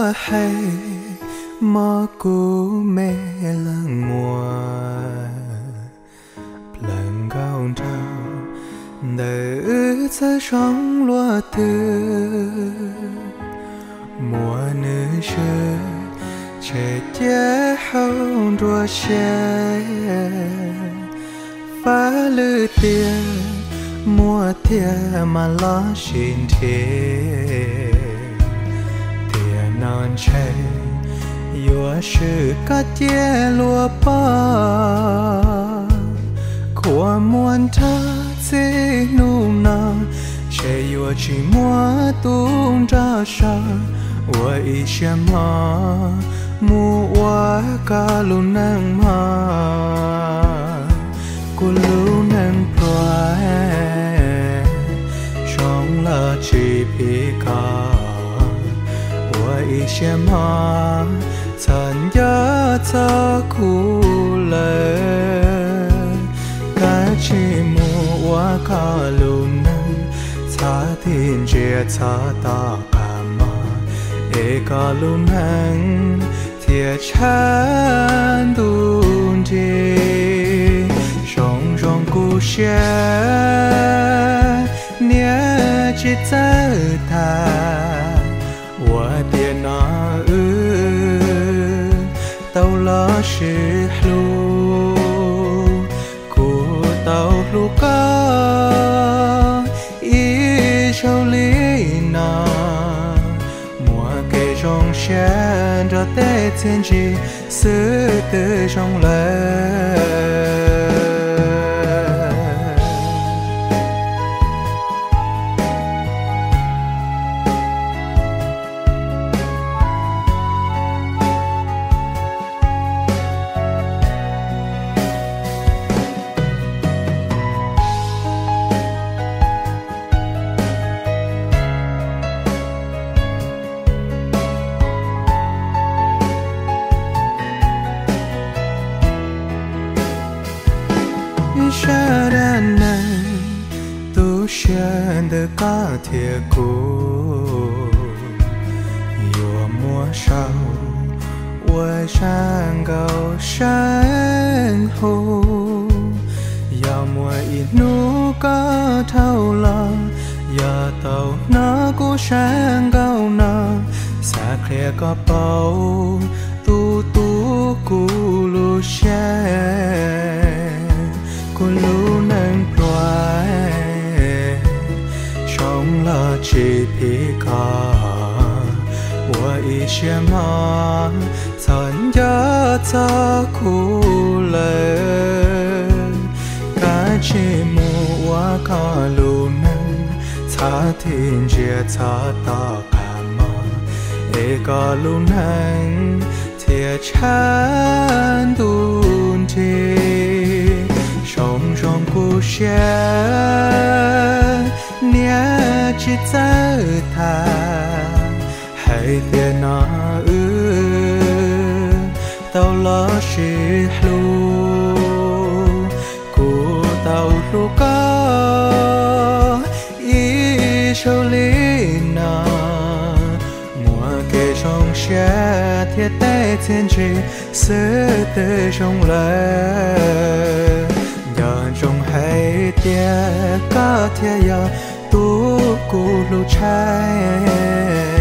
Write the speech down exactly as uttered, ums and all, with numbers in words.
hay mà cô mẹ lăng mùa lần cao trao đời ư sẽ sống loa tư mùa nữ sư trẻ trẻ hông đua xe phá lư tiền mùa thiê mà lo xin thiê thiê non chơi yêu sự cá chia lúa ba của muôn thơ dễ nung nang sẽ yêu chỉ mua tung ra sa wa isha ma mu wa ka lu nang ma ku lu nang proa trong la chỉ pi ka wa isha ma san ya ta ku le ka chỉ mu wa ka lu nang ta tin je ta ta ê cả lúc nắng thiệt chán đun đi trong trong cuộc sống nhớ chỉ ta ta và tiền nó ư tàu lo sự lu của tàu lu có ý châu lý nào trong sáng cho tới thiên chi sự từ trong lời xa đàn này tu sen được cả thiệt cô yêu mùa sau quay sang gạo sáng hồ yêu mùa ít nu có thâu lòng giờ tàu nó cũng sáng gạo nó xa khe có bao tu tu cu lu sen cô lu nang proa trong la chỉ pi ka wa isha ma san ya ta ku le ka chỉ mu wa ka lu nang ta tin je ta ta ka ma e ka lu nang thiệt chán đun đi trong trong cuộc sống nhớ chỉ ta ta hay tiền nó ư tàu lo chỉ lu của tàu lu có ý châu lý na mùa kề trong xe thiết tế thiên chi sự từ trong lời trong hay tia có thiệt ya tu cu lu trái